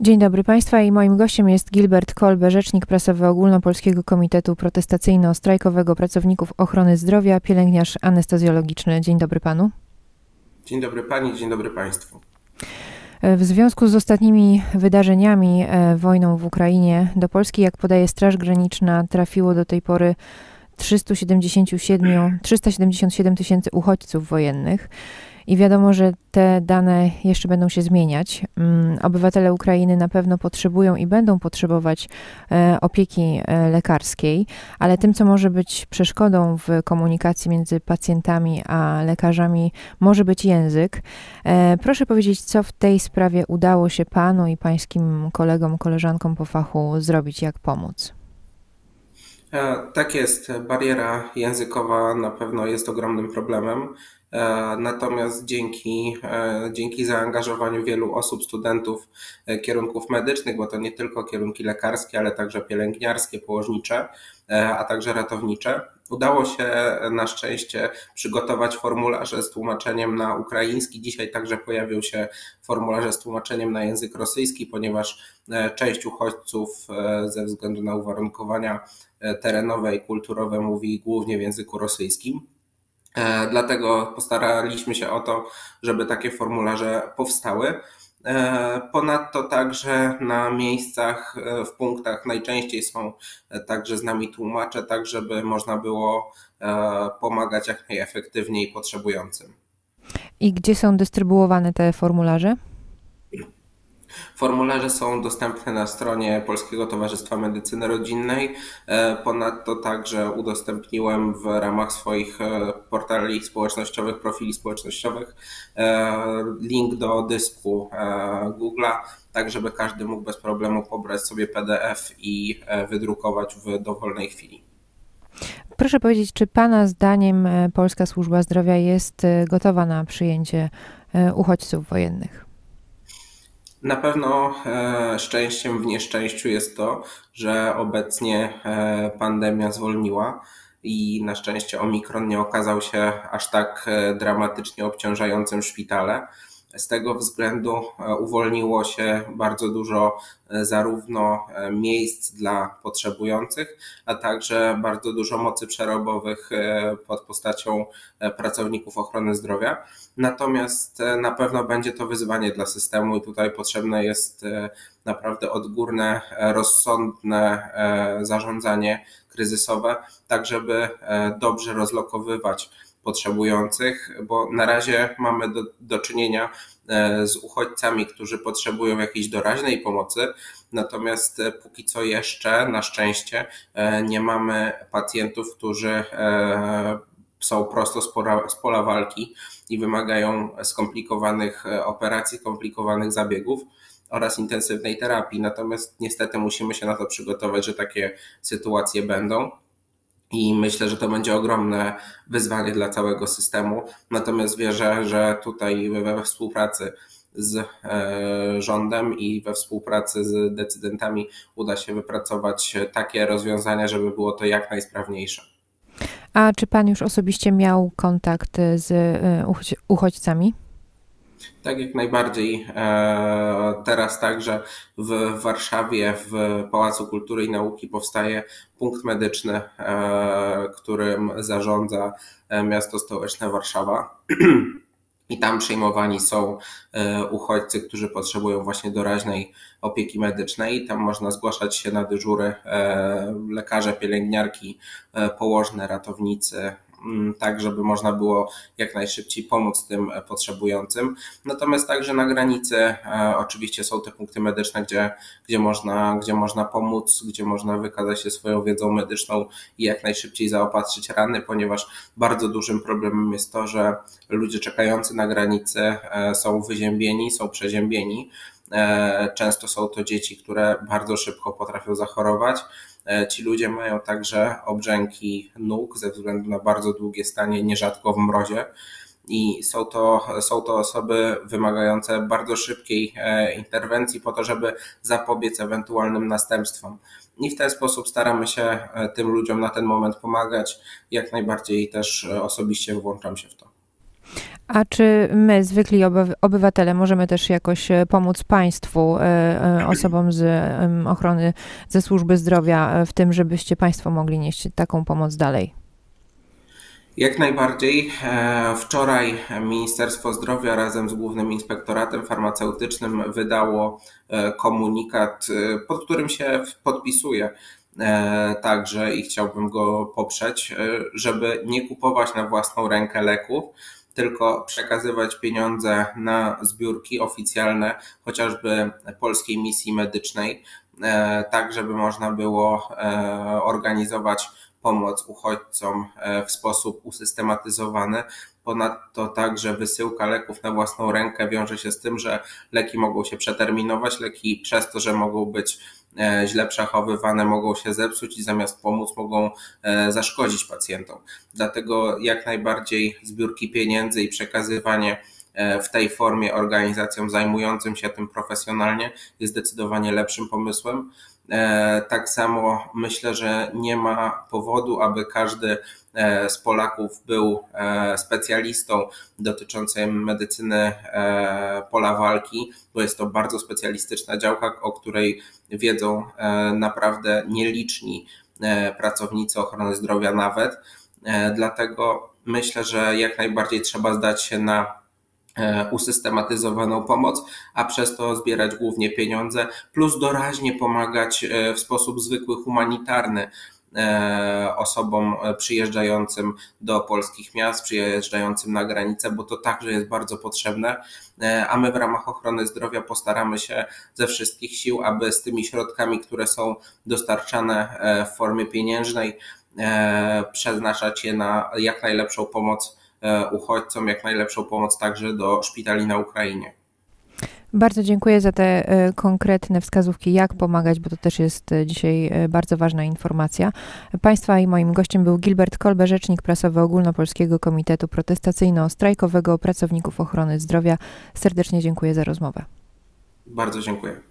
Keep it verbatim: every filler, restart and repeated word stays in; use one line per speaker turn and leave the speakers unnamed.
Dzień dobry Państwa i moim gościem jest Gilbert Kolbe, rzecznik prasowy Ogólnopolskiego Komitetu Protestacyjno-Strajkowego Pracowników Ochrony Zdrowia, pielęgniarz anestezjologiczny. Dzień dobry Panu.
Dzień dobry Pani, dzień dobry Państwu.
W związku z ostatnimi wydarzeniami, e, wojną w Ukrainie, do Polski, jak podaje Straż Graniczna, trafiło do tej pory trzysta siedemdziesiąt siedem tysięcy uchodźców wojennych. I wiadomo, że te dane jeszcze będą się zmieniać. Obywatele Ukrainy na pewno potrzebują i będą potrzebować opieki lekarskiej, ale tym, co może być przeszkodą w komunikacji między pacjentami a lekarzami, może być język. Proszę powiedzieć, co w tej sprawie udało się Panu i Pańskim kolegom, koleżankom po fachu zrobić, jak pomóc?
Tak jest, bariera językowa na pewno jest ogromnym problemem. Natomiast dzięki, dzięki zaangażowaniu wielu osób, studentów kierunków medycznych, bo to nie tylko kierunki lekarskie, ale także pielęgniarskie, położnicze, a także ratownicze, udało się na szczęście przygotować formularze z tłumaczeniem na ukraiński. Dzisiaj także pojawił się formularze z tłumaczeniem na język rosyjski, ponieważ część uchodźców ze względu na uwarunkowania terenowe i kulturowe mówi głównie w języku rosyjskim. Dlatego postaraliśmy się o to, żeby takie formularze powstały. Ponadto także na miejscach, w punktach najczęściej są także z nami tłumacze, tak żeby można było pomagać jak najefektywniej potrzebującym.
I gdzie są dystrybuowane te formularze?
Formularze są dostępne na stronie Polskiego Towarzystwa Medycyny Rodzinnej. Ponadto także udostępniłem w ramach swoich portali społecznościowych, profili społecznościowych link do dysku Google'a, tak żeby każdy mógł bez problemu pobrać sobie P D F i wydrukować w dowolnej chwili.
Proszę powiedzieć, czy Pana zdaniem Polska Służba Zdrowia jest gotowa na przyjęcie uchodźców wojennych?
Na pewno szczęściem w nieszczęściu jest to, że obecnie pandemia zwolniła i na szczęście Omikron nie okazał się aż tak dramatycznie obciążającym szpitale. Z tego względu uwolniło się bardzo dużo zarówno miejsc dla potrzebujących, a także bardzo dużo mocy przerobowych pod postacią pracowników ochrony zdrowia. Natomiast na pewno będzie to wyzwanie dla systemu i tutaj potrzebne jest naprawdę odgórne, rozsądne zarządzanie kryzysowe, tak żeby dobrze rozlokowywać potrzebujących, bo na razie mamy do, do czynienia z uchodźcami, którzy potrzebują jakiejś doraźnej pomocy, natomiast póki co jeszcze na szczęście nie mamy pacjentów, którzy są prosto z pola, z pola walki i wymagają skomplikowanych operacji, skomplikowanych zabiegów oraz intensywnej terapii. Natomiast niestety musimy się na to przygotować, że takie sytuacje będą. I myślę, że to będzie ogromne wyzwanie dla całego systemu. Natomiast wierzę, że tutaj we współpracy z rządem i we współpracy z decydentami uda się wypracować takie rozwiązania, żeby było to jak najsprawniejsze.
A czy Pan już osobiście miał kontakt z uchodźcami?
Tak, jak najbardziej. Teraz także w Warszawie, w Pałacu Kultury i Nauki powstaje punkt medyczny, którym zarządza miasto stołeczne Warszawa. I tam przyjmowani są uchodźcy, którzy potrzebują właśnie doraźnej opieki medycznej. Tam można zgłaszać się na dyżury lekarze, pielęgniarki, położne, ratownicy, tak żeby można było jak najszybciej pomóc tym potrzebującym. Natomiast także na granicy oczywiście są te punkty medyczne, gdzie, gdzie, można, gdzie można pomóc, gdzie można wykazać się swoją wiedzą medyczną i jak najszybciej zaopatrzyć rany, ponieważ bardzo dużym problemem jest to, że ludzie czekający na granicy są wyziębieni, są przeziębieni. Często są to dzieci, które bardzo szybko potrafią zachorować. Ci ludzie mają także obrzęki nóg ze względu na bardzo długie stanie, nierzadko w mrozie. I są to, są to osoby wymagające bardzo szybkiej interwencji po to, żeby zapobiec ewentualnym następstwom. I w ten sposób staramy się tym ludziom na ten moment pomagać. Jak najbardziej też osobiście włączam się w to.
A czy my, zwykli obywatele, możemy też jakoś pomóc państwu, osobom z ochrony, ze służby zdrowia w tym, żebyście państwo mogli nieść taką pomoc dalej?
Jak najbardziej. Wczoraj Ministerstwo Zdrowia razem z Głównym Inspektoratem Farmaceutycznym wydało komunikat, pod którym się podpisuję także i chciałbym go poprzeć, żeby nie kupować na własną rękę leków, tylko przekazywać pieniądze na zbiórki oficjalne, chociażby Polskiej Misji Medycznej, tak żeby można było organizować pomoc uchodźcom w sposób usystematyzowany. Ponadto także wysyłka leków na własną rękę wiąże się z tym, że leki mogą się przeterminować, leki przez to, że mogą być źle przechowywane, mogą się zepsuć i zamiast pomóc mogą zaszkodzić pacjentom. Dlatego jak najbardziej zbiórki pieniędzy i przekazywanie w tej formie organizacjom zajmującym się tym profesjonalnie jest zdecydowanie lepszym pomysłem. Tak samo myślę, że nie ma powodu, aby każdy z Polaków był specjalistą dotyczącym medycyny pola walki, bo jest to bardzo specjalistyczna działka, o której wiedzą naprawdę nieliczni pracownicy ochrony zdrowia nawet. Dlatego myślę, że jak najbardziej trzeba zdać się na usystematyzowaną pomoc, a przez to zbierać głównie pieniądze, plus doraźnie pomagać w sposób zwykły, humanitarny osobom przyjeżdżającym do polskich miast, przyjeżdżającym na granicę, bo to także jest bardzo potrzebne, a my w ramach ochrony zdrowia postaramy się ze wszystkich sił, aby z tymi środkami, które są dostarczane w formie pieniężnej, przeznaczać je na jak najlepszą pomoc uchodźcom, jak najlepszą pomoc także do szpitali na Ukrainie.
Bardzo dziękuję za te konkretne wskazówki, jak pomagać, bo to też jest dzisiaj bardzo ważna informacja. Państwa i moim gościem był Gilbert Kolbe, rzecznik prasowy Ogólnopolskiego Komitetu Protestacyjno-Strajkowego Pracowników Ochrony Zdrowia. Serdecznie dziękuję za rozmowę.
Bardzo dziękuję.